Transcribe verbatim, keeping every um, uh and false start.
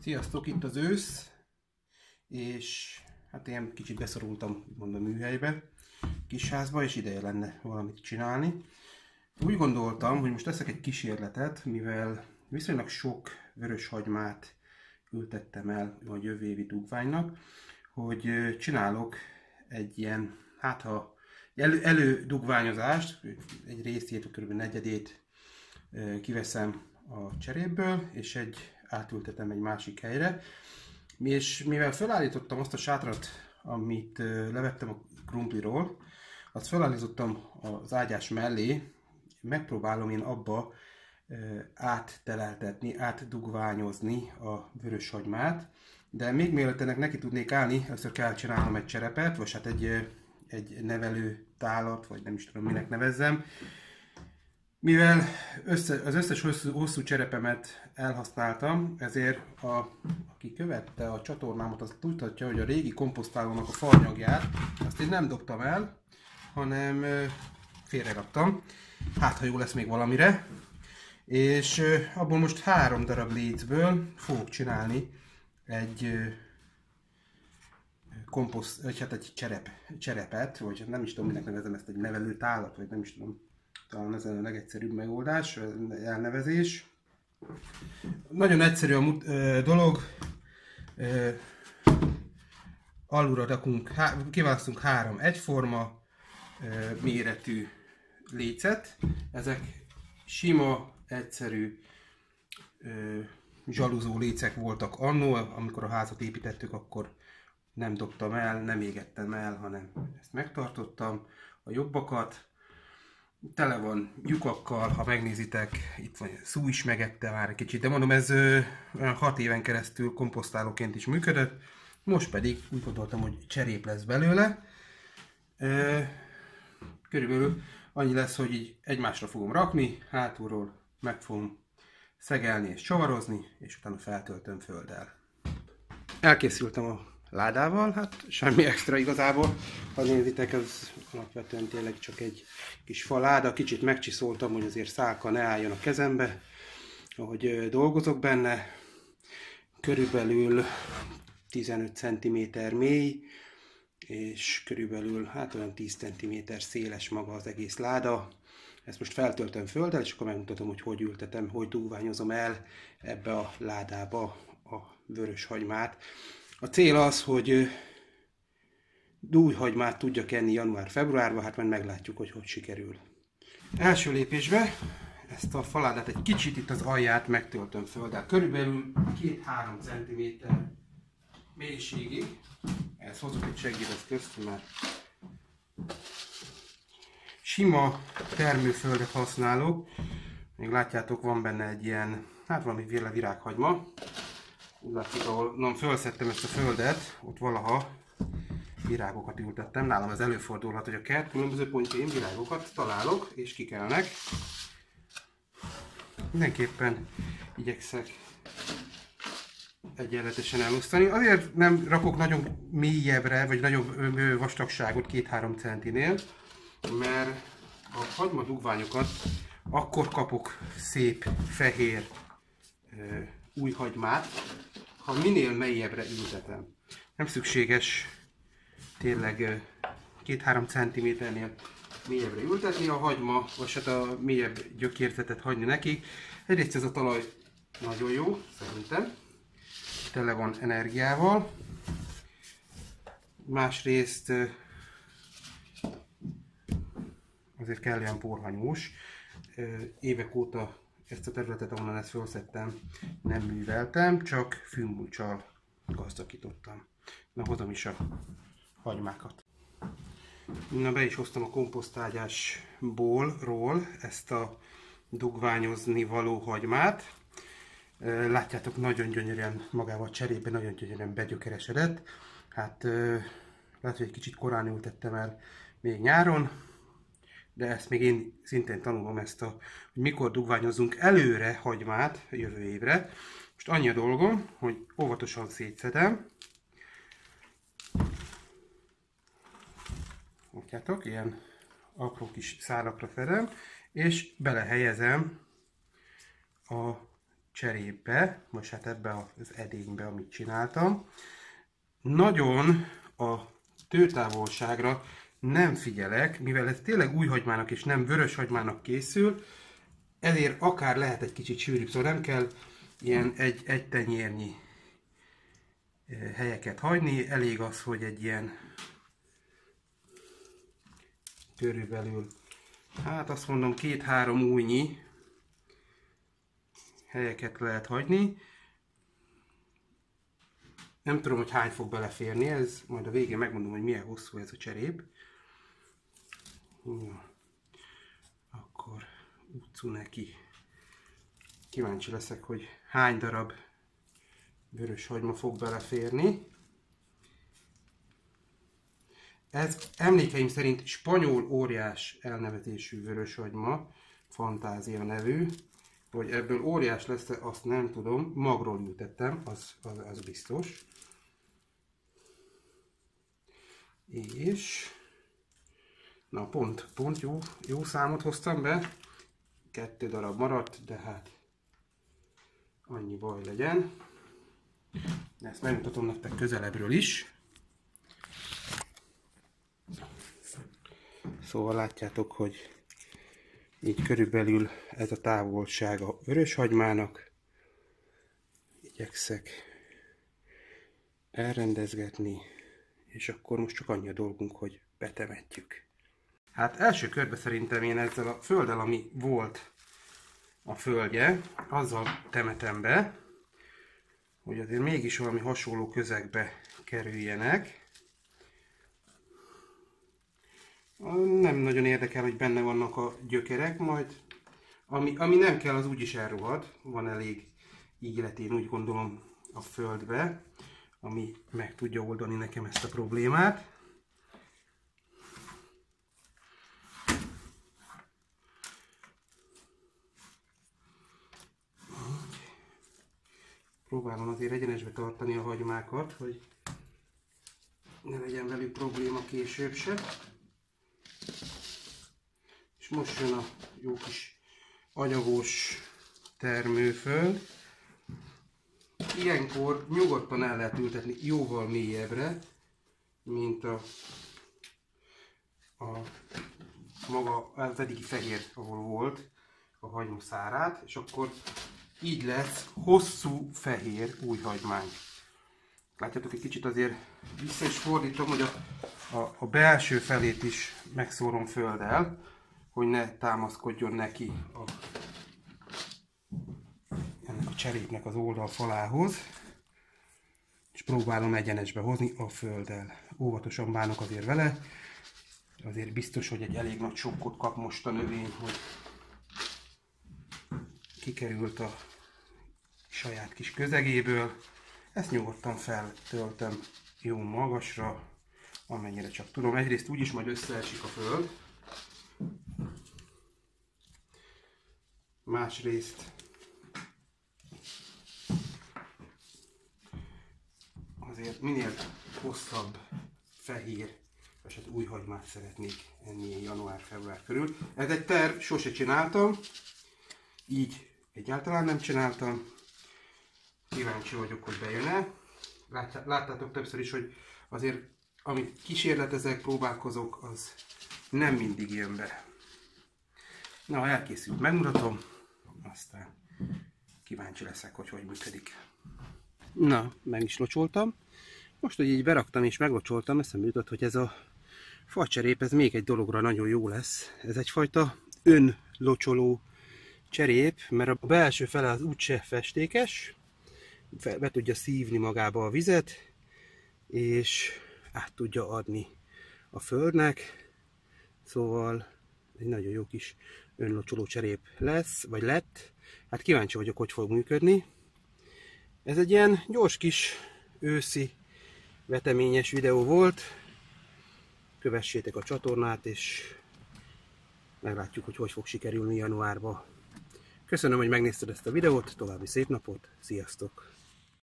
Sziasztok, itt az ősz, és hát én kicsit beszorultam úgymond a műhelybe, kisházba, és ideje lenne valamit csinálni. Úgy gondoltam, hogy most teszek egy kísérletet, mivel viszonylag sok vöröshagymát ültettem el a jövő évi dugványnak, hogy csinálok egy ilyen, hát ha elő, elődugványozást, egy részét, kb. Negyedét kiveszem a cserépből, és egy átültetem egy másik helyre. És mivel felállítottam azt a sátrat, amit levettem a krumpliról, azt felállítottam az ágyás mellé, megpróbálom én abba átteleltetni, átdugványozni a vöröshagymát, de még mielőtt ennek neki tudnék állni, először kell csinálnom egy cserepet, vagy hát egy, egy nevelő tálat, vagy nem is tudom minek nevezzem. Mivel össze, az összes hosszú, hosszú cserepemet elhasználtam, ezért a, aki követte a csatornámat, azt tudhatja, hogy a régi komposztálónak a faanyagját, azt én nem dobtam el, hanem félreraktam. Hát, ha jó lesz még valamire. És abból most három darab lécből fogok csinálni egy komposzt, vagy hát egy cserep, cserepet, vagy nem is tudom, minek nevezem ezt, egy nevelő tálat, vagy nem is tudom. Talán ez a legegyszerűbb megoldás, elnevezés. Nagyon egyszerű a dolog. Alulra rakunk, kiválasztunk három egyforma méretű lécet. Ezek sima, egyszerű zsaluzó lécek voltak annó, amikor a házat építettük, akkor nem dobtam el, nem égettem el, hanem ezt megtartottam. A jobbakat tele van lyukakkal, ha megnézitek, itt van szú is megette már egy kicsit, de mondom, ez olyan hat éven keresztül komposztálóként is működött, most pedig úgy gondoltam, hogy cserép lesz belőle. Körülbelül annyi lesz, hogy így egymásra fogom rakni, hátulról meg fogom szegelni és csavarozni, és utána feltöltöm földdel. Elkészültem a ládával, hát semmi extra igazából, ha nézitek, ez alapvetően tényleg csak egy kis faláda, kicsit megcsiszoltam, hogy azért szálka ne álljon a kezembe, ahogy dolgozok benne, körülbelül tizenöt centiméter mély, és körülbelül hát olyan tíz centiméter széles maga az egész láda. Ezt most feltöltöm földdel, és akkor megmutatom, hogy hogy ültetem, hogy dugványozom el ebbe a ládába a vöröshagymát. A cél az, hogy dújhagymát tudjak enni január-februárban, hát majd meglátjuk, hogy hogy sikerül. Első lépésben ezt a faládát egy kicsit itt az alját megtöltöm föl, de körülbelül két-három centiméter mélységig. Ezt hozok egy segédeszközt, mert sima termőföldet használok. Még látjátok, van benne egy ilyen, hát valamiféle virághagyma. Úgy látszik, ahol nem felszettem ezt a földet, ott valaha virágokat ültettem. Nálam ez előfordulhat, hogy a kert különböző pontjain virágokat találok és kikelnek. Mindenképpen igyekszek egyenletesen elosztani. Azért nem rakok nagyon mélyebbre, vagy nagyobb vastagságot két-három centinél, mert a hagyma dugványokat akkor kapok szép, fehér új hagymát, ha minél mélyebbre ültetem. Nem szükséges tényleg két-három centiméternél mélyebbre ültetni a hagyma, vagy hát a mélyebb gyökérzetet hagyni neki. Egyrészt ez a talaj nagyon jó, szerintem. Tele van energiával. Másrészt azért kellően porhanyós. Évek óta ezt a területet, ahonnan ezt felszettem, nem műveltem, csak fűmulccsal gazdagítottam. Na, hozom is a hagymákat. Na, be is hoztam a komposztágyásból ról ezt a dugványozni való hagymát. Látjátok, nagyon gyönyörűen magával a cserében, nagyon gyönyörűen begyökeresedett. Hát lehet, hogy egy kicsit korán ültettem el még nyáron, de ezt még én szintén tanulom, ezt a, hogy mikor dugványozunk előre hagymát jövő évre. Most annyi a dolgom, hogy óvatosan szétszedem. Látjátok, ilyen apró kis szálakra fedem, és belehelyezem a cserépbe, most hát ebbe az edénybe, amit csináltam. Nagyon a tőtávolságra nem figyelek, mivel ez tényleg új hagymának és nem vörös hagymának készül, ezért akár lehet egy kicsit sűrűbb, szóval nem kell ilyen egy, egy tenyérnyi helyeket hagyni, elég az, hogy egy ilyen körülbelül, hát azt mondom, két-három újnyi helyeket lehet hagyni. Nem tudom, hogy hány fog beleférni, ez majd a végén megmondom, hogy milyen hosszú ez a cserép. Ja. Akkor utcú neki. Kíváncsi leszek, hogy hány darab vörös hagyma fog beleférni. Ez emlékeim szerint spanyol óriás elnevezésű vöröshagyma, Fantázia nevű. Hogy ebből óriás lesz, azt nem tudom, magról ültettem, az, az, az biztos. És na pont, pont jó, jó számot hoztam be. Kettő darab maradt, de hát annyi baj legyen. Ezt megmutatom nektek közelebbről is. Szóval látjátok, hogy így körülbelül ez a távolság a vöröshagymának. Igyekszek elrendezgetni, és akkor most csak annyi a dolgunk, hogy betemetjük. Hát első körbe szerintem én ezzel a földdel, ami volt a földje, azzal temetem be, hogy azért mégis valami hasonló közegbe kerüljenek. Nem nagyon érdekel, hogy benne vannak a gyökerek, majd ami, ami nem kell, az úgyis elrohad. Van elég íglet, én úgy gondolom, a földbe, ami meg tudja oldani nekem ezt a problémát. Próbálom azért egyenesbe tartani a hagymákat, hogy ne legyen velük probléma később se. És most jön a jó kis anyagos termőföld. Ilyenkor nyugodtan el lehet ültetni jóval mélyebbre, mint a, a maga az eddigi fehér, ahol volt a hagyma szárát, és akkor így lesz hosszú fehér új hagymány. Látjátok, egy kicsit azért vissza is fordítom, hogy a, a, a belső felét is megszórom földdel, hogy ne támaszkodjon neki a, ennek a cserépnek az oldalfalához. És próbálom egyenesbe hozni a földdel. Óvatosan bánok azért vele. Azért biztos, hogy egy elég nagy sokkot kap most a növény, hogy kikerült a saját kis közegéből. Ezt nyugodtan feltöltöm jó magasra, amennyire csak tudom. Egyrészt úgyis majd összeesik a föld. Másrészt azért minél hosszabb fehér, és hát új hagymát szeretnék enni január-február körül. Ez egy terv, sose csináltam, így egyáltalán nem csináltam. Kíváncsi vagyok, hogy bejön-e. Láttátok többször is, hogy azért amit kísérletezek, próbálkozok, az nem mindig jön be. Na, elkészült, megmutatom, aztán kíváncsi leszek, hogy hogy működik. Na, meg is locsoltam. Most, hogy így beraktam és meglocsoltam, eszembe jutott, hogy ez a facserép, ez még egy dologra nagyon jó lesz. Ez egyfajta önlocsoló cserép, mert a belső fele az úgyse festékes, be tudja szívni magába a vizet, és át tudja adni a földnek, szóval egy nagyon jó kis önlocsoló cserép lesz, vagy lett. Hát kíváncsi vagyok, hogy fog működni. Ez egy ilyen gyors kis őszi veteményes videó volt. Kövessétek a csatornát, és meglátjuk, hogy hogy fog sikerülni januárban. Köszönöm, hogy megnézted ezt a videót, további szép napot, sziasztok!